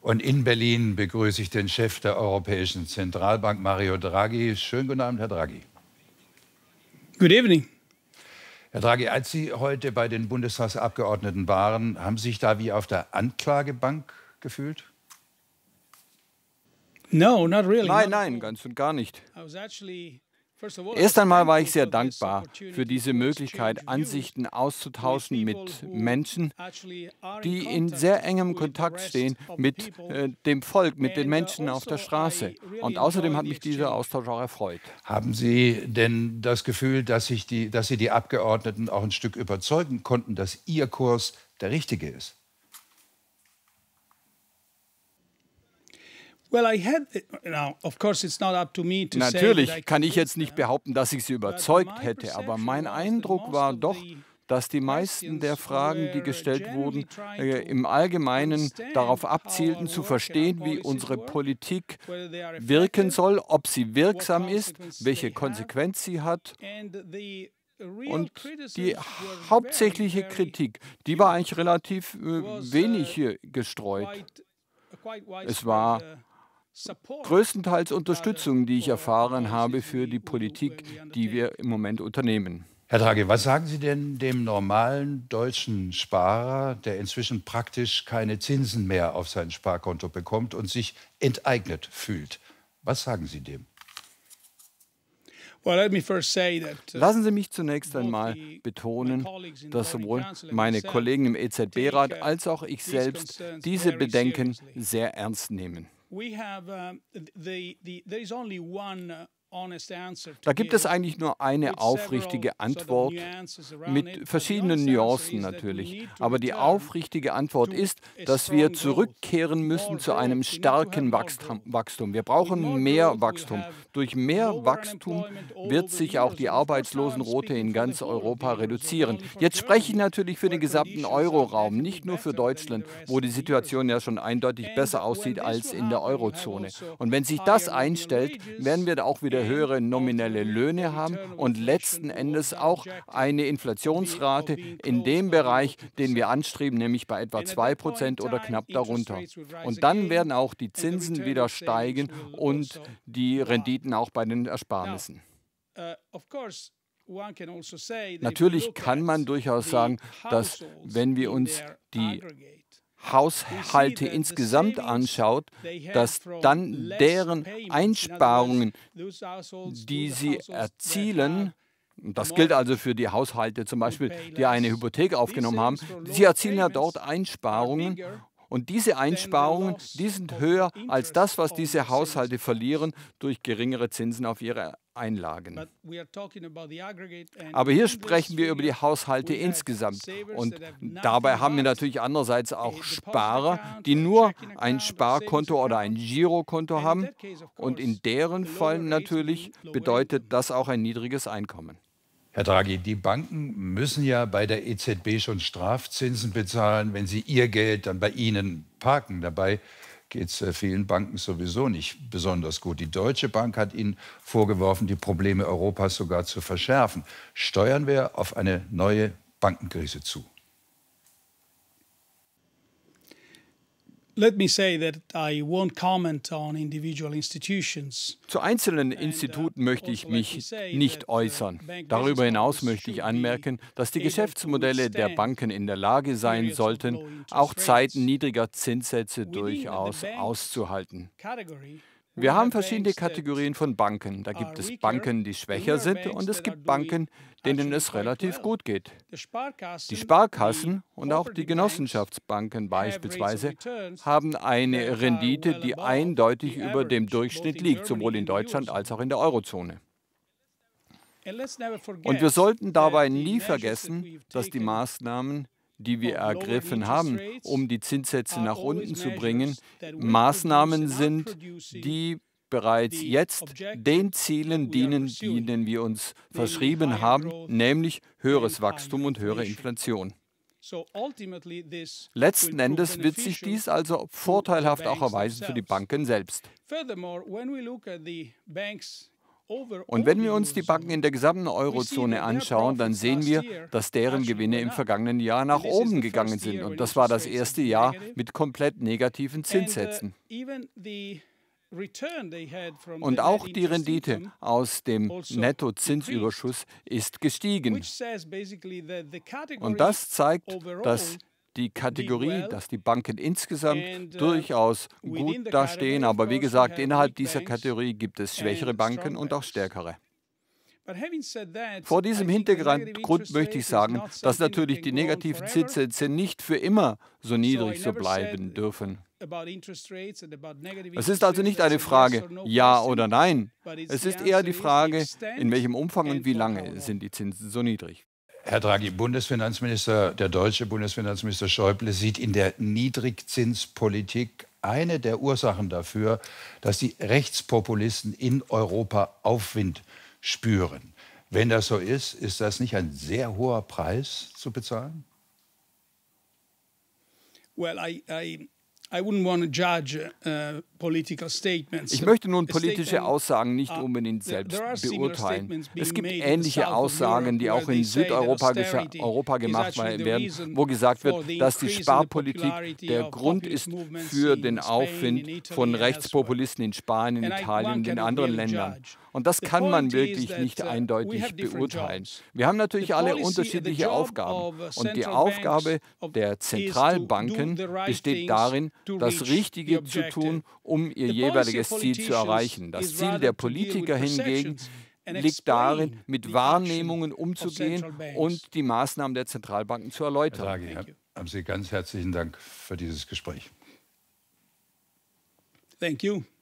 Und in Berlin begrüße ich den Chef der Europäischen Zentralbank, Mario Draghi. Schönen guten Abend, Herr Draghi. Good evening. Herr Draghi, als Sie heute bei den Bundestagsabgeordneten waren, haben Sie sich da wie auf der Anklagebank gefühlt? No, not really. Nein, nein, ganz und gar nicht. Erst einmal war ich sehr dankbar für diese Möglichkeit, Ansichten auszutauschen mit Menschen, die in sehr engem Kontakt stehen mit dem Volk, mit den Menschen auf der Straße. Und außerdem hat mich dieser Austausch auch erfreut. Haben Sie denn das Gefühl, dass Sie die Abgeordneten auch ein Stück überzeugen konnten, dass Ihr Kurs der richtige ist? Natürlich kann ich jetzt nicht behaupten, dass ich sie überzeugt hätte, aber mein Eindruck war doch, dass die meisten der Fragen, die gestellt wurden, im Allgemeinen darauf abzielten, zu verstehen, wie unsere Politik wirken soll, ob sie wirksam ist, welche Konsequenz sie hat. Und die hauptsächliche Kritik, die war eigentlich relativ wenig gestreut. Es war größtenteils Unterstützung, die ich erfahren habe für die Politik, die wir im Moment unternehmen. Herr Draghi, was sagen Sie denn dem normalen deutschen Sparer, der inzwischen praktisch keine Zinsen mehr auf sein Sparkonto bekommt und sich enteignet fühlt? Was sagen Sie dem? Lassen Sie mich zunächst einmal betonen, dass sowohl meine Kollegen im EZB-Rat als auch ich selbst diese Bedenken sehr ernst nehmen. Da gibt es eigentlich nur eine aufrichtige Antwort, mit verschiedenen Nuancen natürlich. Aber die aufrichtige Antwort ist, dass wir zurückkehren müssen zu einem starken Wachstum. Wir brauchen mehr Wachstum. Durch mehr Wachstum wird sich auch die Arbeitslosenrate in ganz Europa reduzieren. Jetzt spreche ich natürlich für den gesamten Euroraum, nicht nur für Deutschland, wo die Situation ja schon eindeutig besser aussieht als in der Eurozone. Und wenn sich das einstellt, werden wir da auch wieder höhere nominelle Löhne haben und letzten Endes auch eine Inflationsrate in dem Bereich, den wir anstreben, nämlich bei etwa 2% oder knapp darunter. Und dann werden auch die Zinsen wieder steigen und die Renditen auch bei den Ersparnissen. Natürlich kann man durchaus sagen, dass wenn wir uns die Haushalte insgesamt anschaut, dass dann deren Einsparungen, die sie erzielen, das gilt also für die Haushalte zum Beispiel, die eine Hypothek aufgenommen haben, sie erzielen ja dort Einsparungen. Und diese Einsparungen, die sind höher als das, was diese Haushalte verlieren durch geringere Zinsen auf ihre Einlagen. Aber hier sprechen wir über die Haushalte insgesamt. Und dabei haben wir natürlich andererseits auch Sparer, die nur ein Sparkonto oder ein Girokonto haben. Und in deren Fall natürlich bedeutet das auch ein niedriges Einkommen. Herr Draghi, die Banken müssen ja bei der EZB schon Strafzinsen bezahlen, wenn sie ihr Geld dann bei Ihnen parken. Dabei geht es vielen Banken sowieso nicht besonders gut. Die Deutsche Bank hat Ihnen vorgeworfen, die Probleme Europas sogar zu verschärfen. Steuern wir auf eine neue Bankenkrise zu? Let me say that I won't comment on individual institutions. Zu einzelnen Instituten möchte ich mich nicht äußern. Darüber hinaus möchte ich anmerken, dass die Geschäftsmodelle der Banken in der Lage sein sollten, auch Zeiten niedriger Zinssätze durchaus auszuhalten. Wir haben verschiedene Kategorien von Banken. Da gibt es Banken, die schwächer sind, und es gibt Banken, denen es relativ gut geht. Die Sparkassen und auch die Genossenschaftsbanken beispielsweise haben eine Rendite, die eindeutig über dem Durchschnitt liegt, sowohl in Deutschland als auch in der Eurozone. Und wir sollten dabei nie vergessen, dass die Maßnahmen, die wir ergriffen haben, um die Zinssätze nach unten zu bringen, Maßnahmen sind, die bereits jetzt den Zielen dienen, denen wir uns verschrieben haben, nämlich höheres Wachstum und höhere Inflation. Letzten Endes wird sich dies also vorteilhaft auch erweisen für die Banken selbst. Und wenn wir uns die Banken in der gesamten Eurozone anschauen, dann sehen wir, dass deren Gewinne im vergangenen Jahr nach oben gegangen sind. Und das war das erste Jahr mit komplett negativen Zinssätzen. Und auch die Rendite aus dem Nettozinsüberschuss ist gestiegen. Und das zeigt, dass die Kategorie, dass die Banken insgesamt durchaus gut dastehen. Aber wie gesagt, innerhalb dieser Kategorie gibt es schwächere Banken und auch stärkere. Vor diesem Hintergrund möchte ich sagen, dass natürlich die negativen Zinssätze nicht für immer so niedrig so bleiben dürfen. Es ist also nicht eine Frage ja oder nein. Es ist eher die Frage, in welchem Umfang und wie lange sind die Zinsen so niedrig. Herr Draghi, der deutsche Bundesfinanzminister Schäuble sieht in der Niedrigzinspolitik eine der Ursachen dafür, dass die Rechtspopulisten in Europa Aufwind spüren. Wenn das so ist das nicht ein sehr hoher Preis zu bezahlen? Ich möchte nun politische Aussagen nicht unbedingt selbst beurteilen. Es gibt ähnliche Aussagen, die auch in Südeuropa gemacht werden, wo gesagt wird, dass die Sparpolitik der Grund ist für den Aufwind von Rechtspopulisten in Spanien, Italien und in anderen Ländern. Und das kann man wirklich nicht eindeutig beurteilen. Wir haben natürlich alle unterschiedliche Aufgaben. Und die Aufgabe der Zentralbanken besteht darin, das Richtige zu tun, um ihr jeweiliges Ziel zu erreichen. Das Ziel der Politiker hingegen liegt darin, mit Wahrnehmungen umzugehen und die Maßnahmen der Zentralbanken zu erläutern. Herr Draghi, haben Sie ganz herzlichen Dank für dieses Gespräch. Thank you.